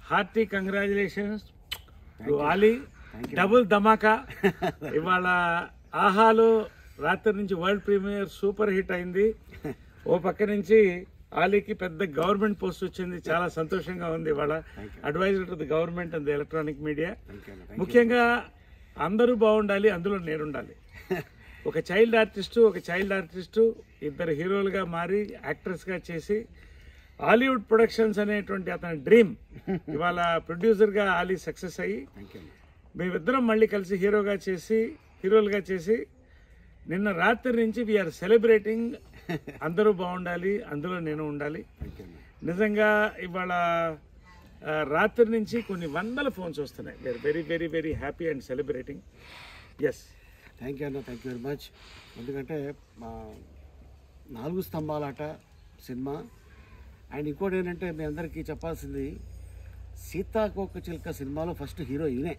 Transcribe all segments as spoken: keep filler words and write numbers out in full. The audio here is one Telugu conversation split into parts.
Hearty congratulations to Ali. Double ధమాకా. ఇవాళ ఆహాలో రాత్రి నుంచి వరల్డ్ ప్రీమియర్ సూపర్ హిట్ అయింది. ఓ పక్క నుంచి ఆలీకి పెద్ద గవర్నమెంట్ పోస్ట్ వచ్చింది. చాలా సంతోషంగా ఉంది. ఇవాళ advisor to the government and the electronic media. ముఖ్యంగా అందరూ బాగుండాలి, అందులో నేనుండాలి. ఒక చైల్డ్ ఆర్టిస్టు ఒక చైల్డ్ ఆర్టిస్టు ఇద్దరు హీరోలుగా మారి యాక్టర్స్గా చేసి హాలీవుడ్ ప్రొడక్షన్స్ అనేటువంటి అతని డ్రీమ్ ఇవాళ ప్రొడ్యూసర్గా ఆలీ సక్సెస్ అయ్యి మేమిద్దరం మళ్ళీ కలిసి హీరోగా చేసి హీరోలుగా చేసి నిన్న రాత్రి నుంచి వీఆర్ సెలబ్రేటింగ్. అందరూ బాగుండాలి, అందులో నేను ఉండాలి. నిజంగా ఇవాళ రాత్రి నుంచి కొన్ని వందల ఫోన్స్ వస్తున్నాయి. We're very very very happy and celebrating. Yes, thank you అన్న, థ్యాంక్ యూ వెరీ మచ్. ఎందుకంటే మా నాలుగు స్తంభాలాట సినిమా అండ్ ఇంకోటి ఏంటంటే మీ అందరికీ చెప్పాల్సింది, సీతాకోక చిలుక సినిమాలో ఫస్ట్ హీరో ఈయనే.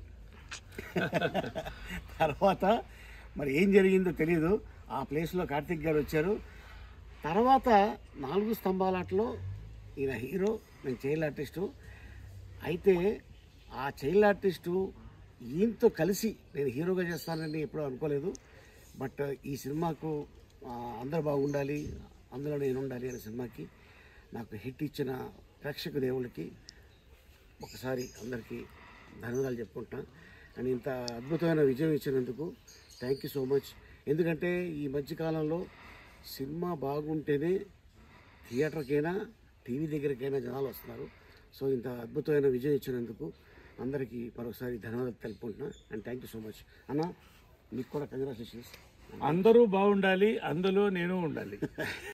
తర్వాత మరి ఏం జరిగిందో తెలియదు, ఆ ప్లేస్లో కార్తిక్ గారు వచ్చారు. తర్వాత నాలుగు స్తంభాలాటలో ఈయన హీరో, నేను చైల్డ్ ఆర్టిస్టు. అయితే ఆ చైల్డ్ ఆర్టిస్టు ఈయనతో కలిసి నేను హీరోగా చేస్తానని ఎప్పుడూ అనుకోలేదు. బట్ ఈ సినిమాకు అందరూ బాగుండాలి, అందులో నేను ఉండాలి అనే సినిమాకి నాకు హిట్ ఇచ్చిన ప్రేక్షక దేవుళ్ళకి ఒకసారి అందరికీ ధన్యవాదాలు చెప్పుకుంటున్నాను. అండ్ ఇంత అద్భుతమైన విజయం ఇచ్చినందుకు థ్యాంక్ యూ సో మచ్. ఎందుకంటే ఈ మధ్యకాలంలో సినిమా బాగుంటేనే థియేటర్కైనా టీవీ దగ్గరికైనా జనాలు వస్తున్నారు. సో ఇంత అద్భుతమైన విజయం ఇచ్చినందుకు అందరికీ మరొకసారి ధన్యవాదాలు తెలుపుకుంటున్నా. And thank you so much అన్న, మీకు కూడా కంగ్రాచులేషన్స్. అందరూ బాగుండాలి, అందులో నేను ఉండాలి.